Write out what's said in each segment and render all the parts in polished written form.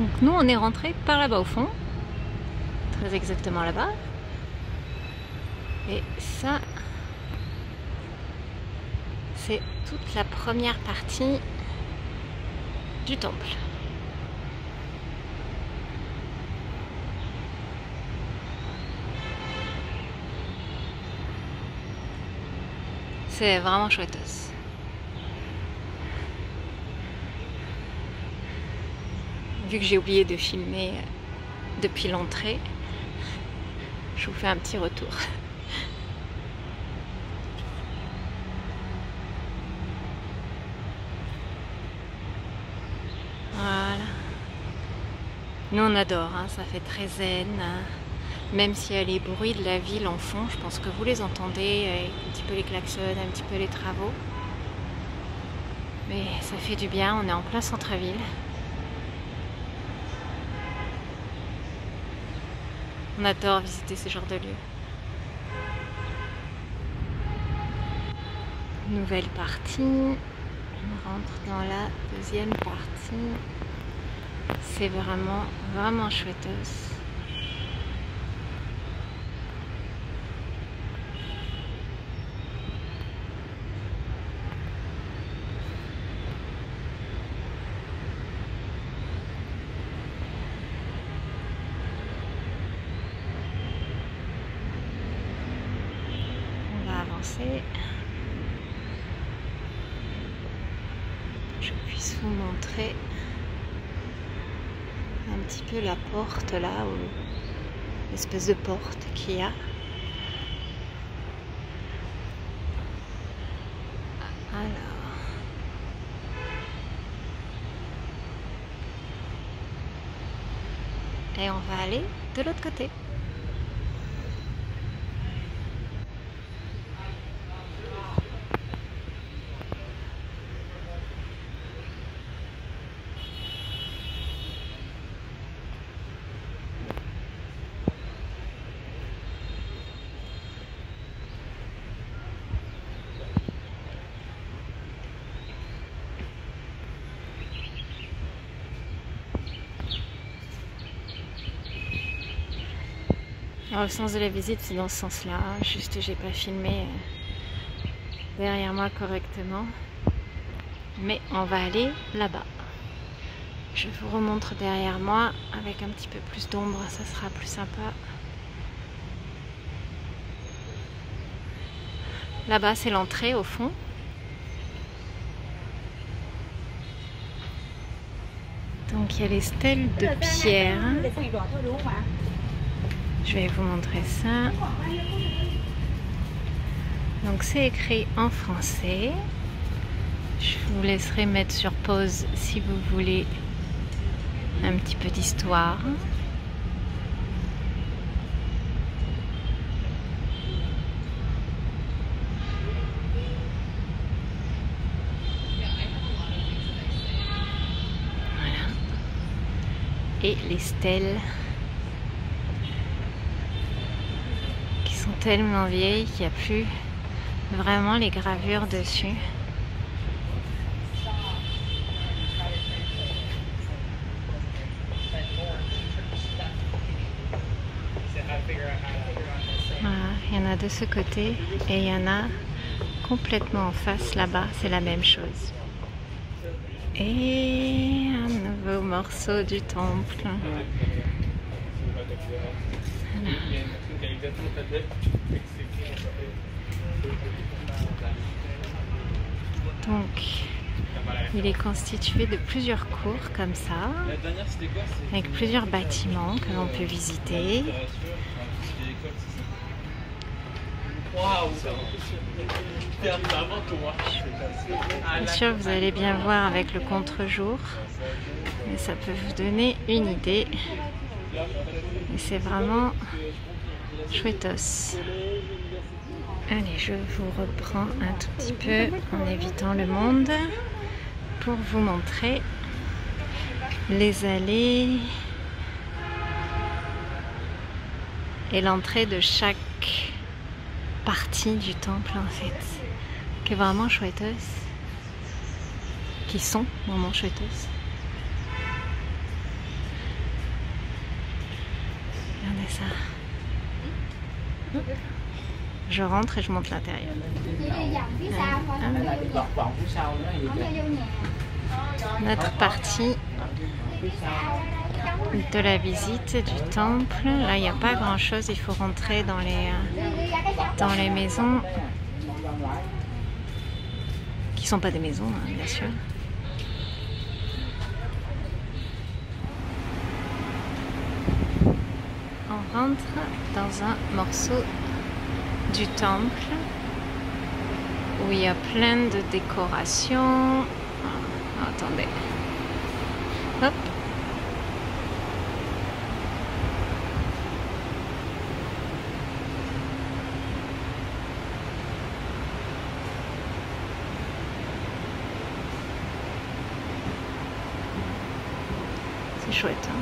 Donc nous on est rentré par là-bas au fond, très exactement là-bas. Et ça, c'est toute la première partie du temple. C'est vraiment chouette. Vu que j'ai oublié de filmer depuis l'entrée, je vous fais un petit retour. Voilà. Nous on adore, hein, ça fait très zen. Même s'il y a les bruits de la ville en fond, je pense que vous les entendez, un petit peu les klaxons, un petit peu les travaux. Mais ça fait du bien, on est en plein centre-ville. On adore visiter ce genre de lieu. Nouvelle partie. On rentre dans la deuxième partie. C'est vraiment chouette. Je puisse vous montrer un petit peu la porte là, ou l'espèce de porte qu'il y a. Alors, et on va aller de l'autre côté. Alors, le sens de la visite, c'est dans ce sens-là. Juste, j'ai pas filmé derrière moi correctement. Mais on va aller là-bas. Je vous remontre derrière moi avec un petit peu plus d'ombre, ça sera plus sympa. Là-bas, c'est l'entrée au fond. Donc, il y a les stèles de pierre. Je vais vous montrer ça. Donc c'est écrit en français. Je vous laisserai mettre sur pause si vous voulez un petit peu d'histoire. Voilà. Et les stèles sont tellement vieilles qu'il n'y a plus vraiment les gravures dessus. Voilà, il y en a de ce côté et il y en a complètement en face là-bas, c'est la même chose. Et un nouveau morceau du temple. Voilà. Donc, il est constitué de plusieurs cours comme ça, avec plusieurs bâtiments que l'on peut visiter. Bien sûr, vous allez bien voir avec le contre-jour, mais ça peut vous donner une idée. Et c'est vraiment chouettos. Allez, je vous reprends un tout petit peu en évitant le monde pour vous montrer les allées et l'entrée de chaque partie du temple en fait, qui est vraiment chouettos, qui sont vraiment chouettos. Regardez ça. Je rentre et je monte l'intérieur. Notre partie de la visite du temple. Là, il n'y a pas grand chose. Il faut rentrer dans les maisons qui ne sont pas des maisons, hein, bien sûr. On rentre dans un morceau du temple où il y a plein de décorations. Ah, attendez. Hop. C'est chouette, hein?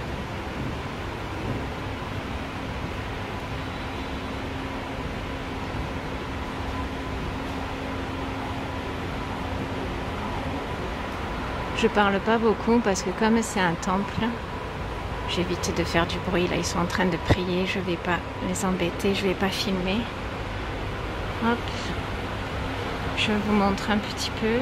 Je parle pas beaucoup parce que comme c'est un temple, j'évite de faire du bruit. Là, ils sont en train de prier. Je vais pas les embêter. Je vais pas filmer. Hop. Je vous montre un petit peu.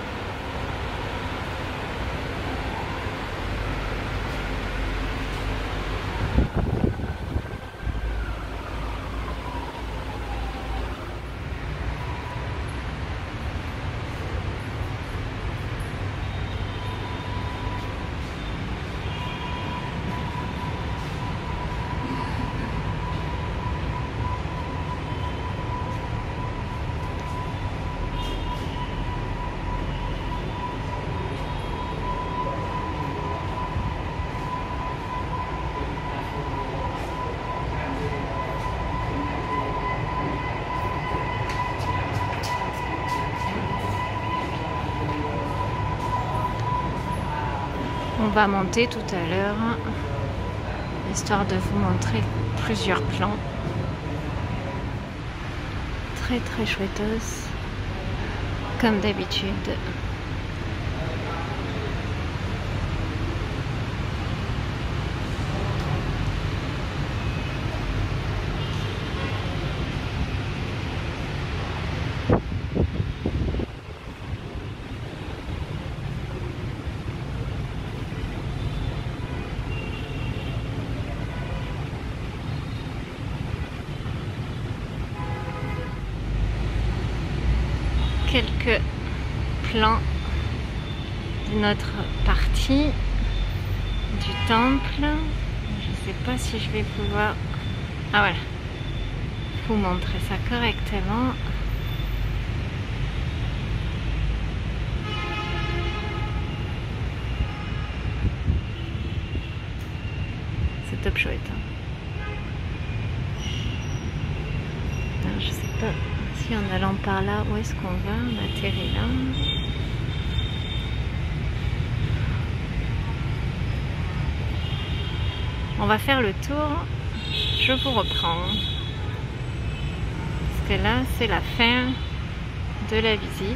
On va monter tout à l'heure, histoire de vous montrer plusieurs plans. Très très chouettos, comme d'habitude. Quelques plans de notre partie du temple. Je ne sais pas si je vais pouvoir... Ah voilà, vous montrer ça correctement. C'est top chouette. Alors, je sais pas. Si en allant par là, où est-ce qu'on va? On atterrit là. On va faire le tour. Je vous reprends. Parce que là, c'est la fin de la visite.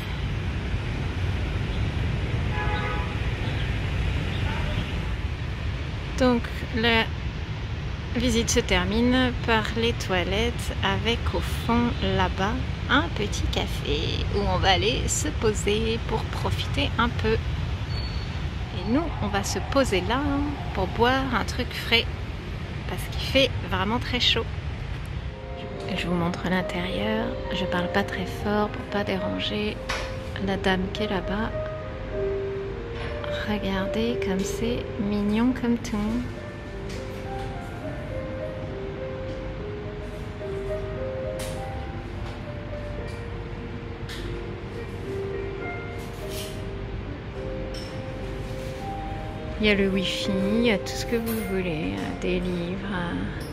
Donc, la visite se termine par les toilettes avec au fond là-bas un petit café où on va aller se poser pour profiter un peu. Et nous, on va se poser là pour boire un truc frais parce qu'il fait vraiment très chaud. Je vous montre l'intérieur. Je parle pas très fort pour pas déranger la dame qui est là-bas. Regardez comme c'est mignon comme tout. Il y a le wifi, il y a tout ce que vous voulez, des livres,